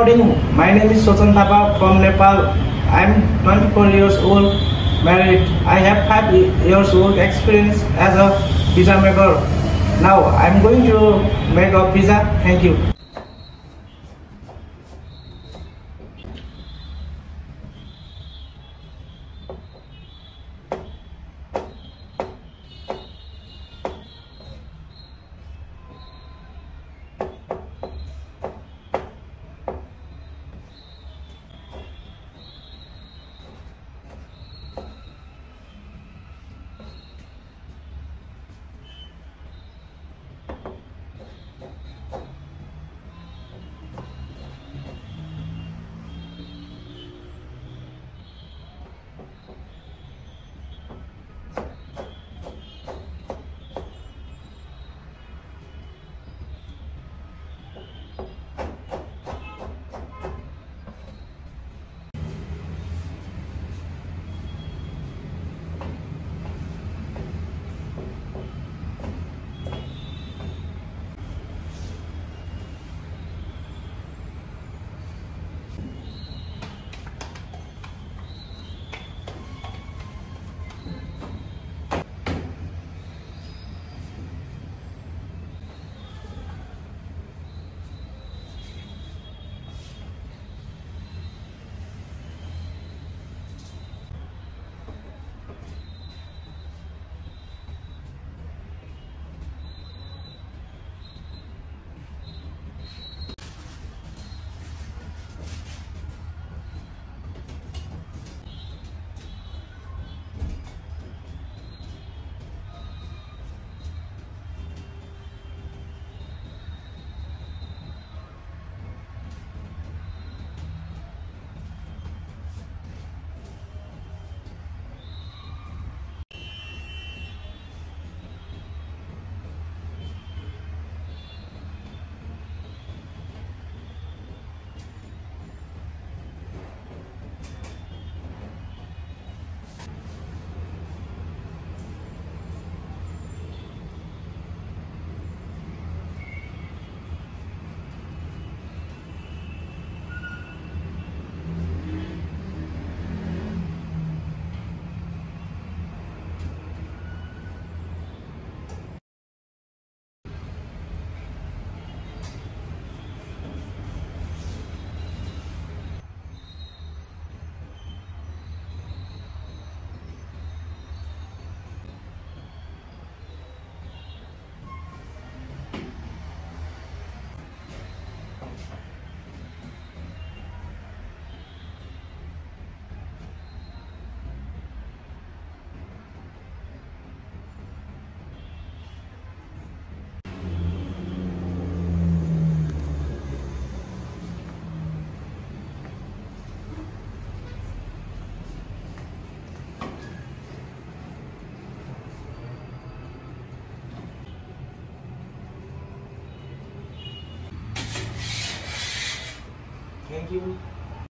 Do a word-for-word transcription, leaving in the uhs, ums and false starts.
morning. My name is Sotan Thapa from Nepal. I am twenty-four years old, married. I have five years work experience as a pizza maker. Now I am going to make a pizza. Thank you. Thank you.